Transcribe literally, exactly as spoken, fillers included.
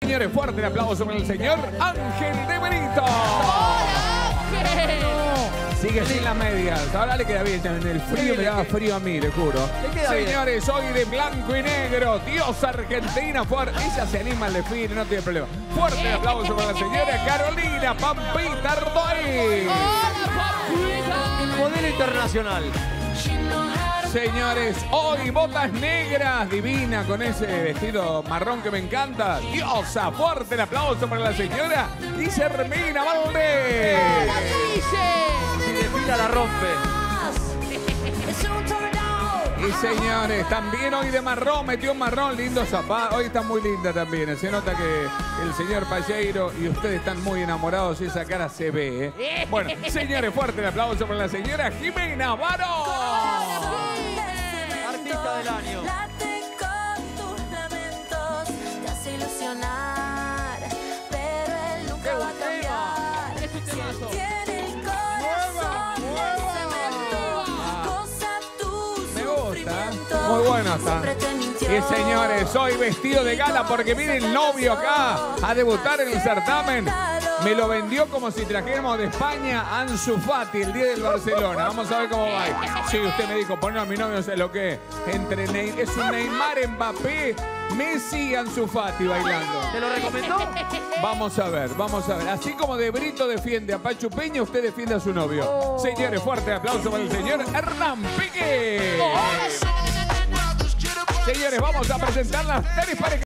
Señores, fuerte el aplauso para el señor Ángel de Benito. Sigue sin las medias. Ahora le queda bien. En el frío me daba frío a mí, le juro. Señores, hoy de blanco y negro. Dios Argentina fuerte. Ella se anima al desfile, no tiene problema. Fuerte el aplauso para la señora Carolina Pampita Ardoy. El modelo internacional. Señores, hoy botas negras, divina, con ese vestido marrón que me encanta. Diosa, fuerte el aplauso para la señora Guillermina Valdés. Si desfila la rompe. Y señores, también hoy de marrón, metió un marrón, lindo zapato. Hoy está muy linda también. Se nota que el señor Palleiro y ustedes están muy enamorados y esa cara se ve. ¿eh? Bueno, señores, fuerte el aplauso para la señora Jimena Barón. Artista del año. ¡Qué buen tema! ¡Ese temazo! Muy bueno está. Y señores, hoy vestido de gala porque viene el novio acá a debutar en el certamen. Me lo vendió como si trajéramos de España a Ansu Fati el día del Barcelona. Vamos a ver cómo va. Sí, usted me dijo, ponlo a mi novio, no sé lo que es. Entre Ney es un Neymar, Mbappé, Messi y Ansu Fati bailando. ¿Te lo recomendó? Vamos a ver, vamos a ver. Así como De Brito defiende a Pachu Peña, usted defiende a su novio. Oh. Señores, fuerte aplauso para el señor Hernán Piqué. Oh. Señores, vamos a presentar las tres parejas.